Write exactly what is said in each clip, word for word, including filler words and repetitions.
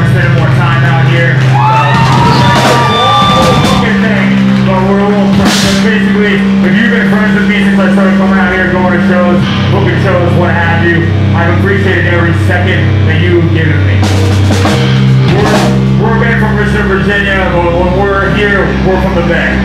started spending more time out here. So, fucking thing, but we're a little friends. Basically, if you've been friends with me since I started coming out here, going to shows, booking shows, what have you, I've appreciated every second that you've given me. We're, we're a band from Richmond, Virginia, but when we're here, we're from the Bay.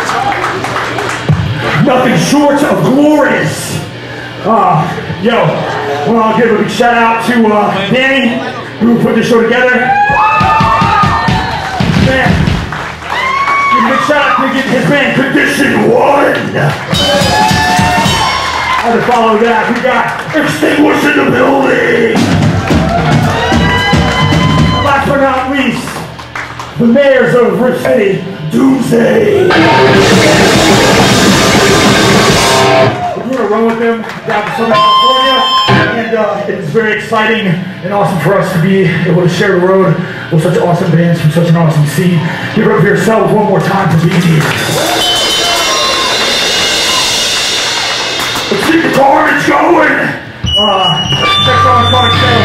Nothing short of glorious. Uh, yo, well, I'll give a big shout out to uh, Danny, who put this show together. Man, give a big shout out to his band Condition One. And to follow that, we got Extinguish in the building. Last but not least, the mayors of Rip City, Doomsday. We're going to run with them down to Southern California, and uh, it is very exciting and awesome for us to be able to share the road with such awesome bands from such an awesome scene. Give it up for yourselves one more time for being here. Let's keep the carnage going! Uh, next on the Sonic Show.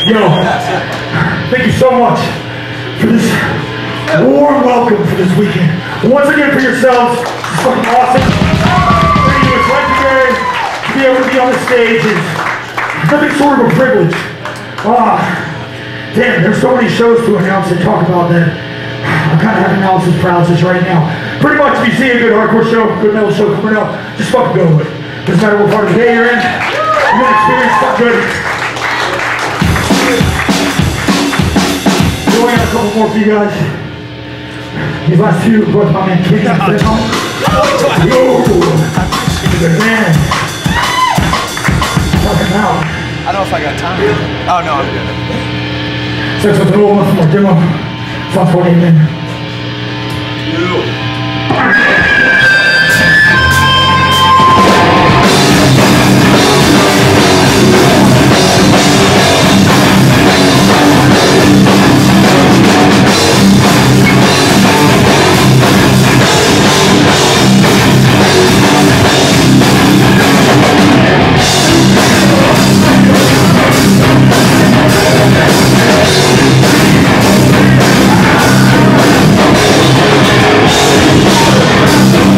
Yo, thank you so much for this warm welcome for this weekend. Once again for yourselves, it's fucking awesome. Thank you, it's legendary to be able to be on the stage. It's nothing short of a privilege. Ah, damn, there's so many shows to announce and talk about that I'm kind of having analysis paralysis right now. Pretty much, if you see a good hardcore show, good metal show coming up, just fucking go with it. Doesn't matter what part of the day you're in, you're gonna experience something good. We're going to have a couple more for you guys. These last two, both my man King and Fred Home. Yo! Good man. Talking about. I don't know if I got time. Oh, no, I'm good. Starts with a little one more demo. Sounds for you, man. We'll be right back.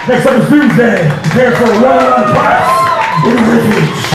Next up is Doomsday. Prepare for a run on Price in Refuge.